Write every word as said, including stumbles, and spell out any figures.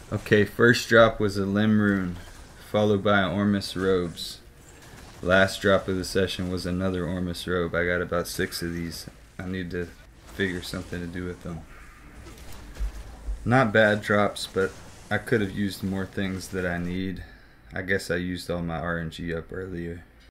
Okay, first drop was a limb rune, followed by an ormus robes. Last drop of the session was another ormus robe. I got about six of these. I need to figure something to do with them. Not bad drops, but I could have used more things that I need. I guess I used all my R N G up earlier.